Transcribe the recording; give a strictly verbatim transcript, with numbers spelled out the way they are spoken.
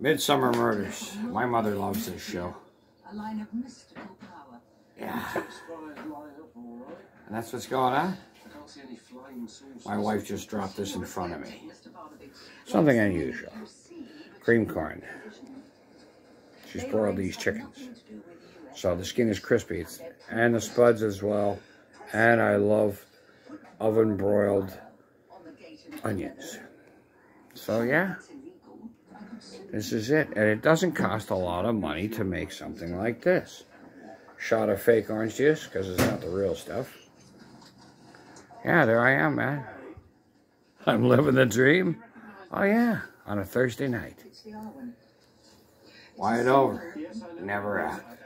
Midsomer Murders. My mother loves this show. A line of mystical power. Yeah. And that's what's going on? My wife just dropped this in front of me. Something unusual. Cream corn. She's broiled these chickens. So the skin is crispy. It's, and the spuds as well. And I love oven broiled onions. So yeah. This is it. And it doesn't cost a lot of money to make something like this. Shot of fake orange juice, because it's not the real stuff. Yeah, there I am, man. I'm living the dream. Oh yeah, on a Thursday night. Wyatt over. Never out.